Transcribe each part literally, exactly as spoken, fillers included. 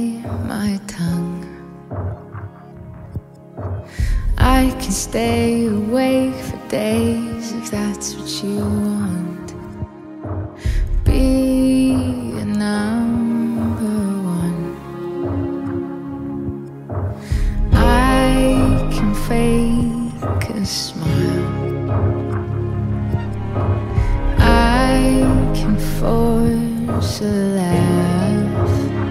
bite my tongue. I can stay awake for days if that's what you want. Be a number one. I can fake a smile. I can force a laugh.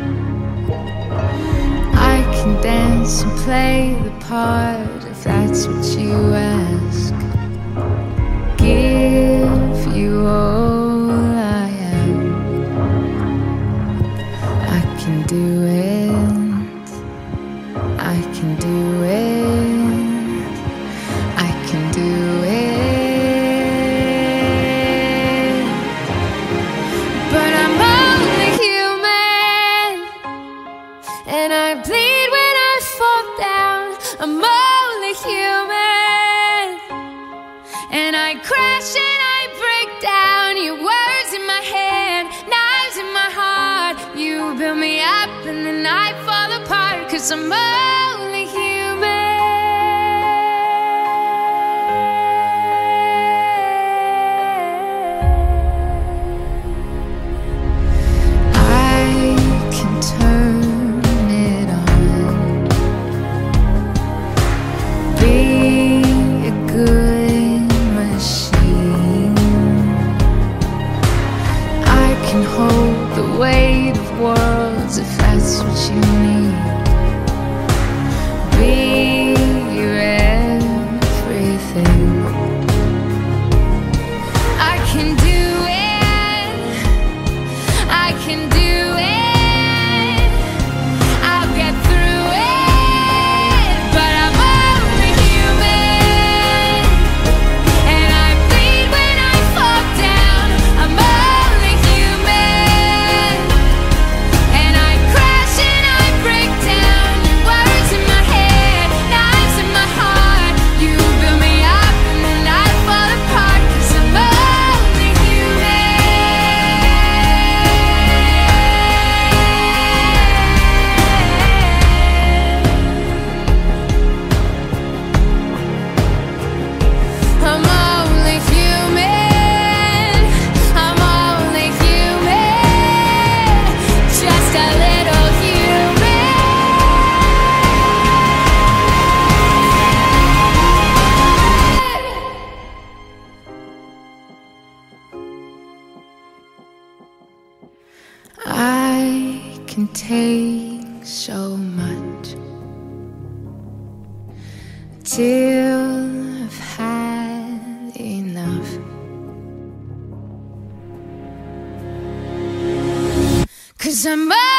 I can dance and play the part if that's what you ask. Give you all I am. I can do it. I can do it. I can do it. But I'm only human, and I bleed when I fall down. I'm only human, and I crash and I break down. Your words in my head, knives in my heart. You build me up and then I fall apart, 'cause I'm only human. I can turn it on. Be a good machine. I can hold the weight of worlds if that's what you need. Be your everything. I can do it. I can do it. I'll get through it. But I'm only human, and I bleed when I fall down. I'm only human, and I crash and I break down. Your words in my head, knives in my heart. You build me up and then I fall apart, 'cause I'm only human. I'm only human. I'm only human. Just a little human. I can take so much till I've had enough. 'Cause I'm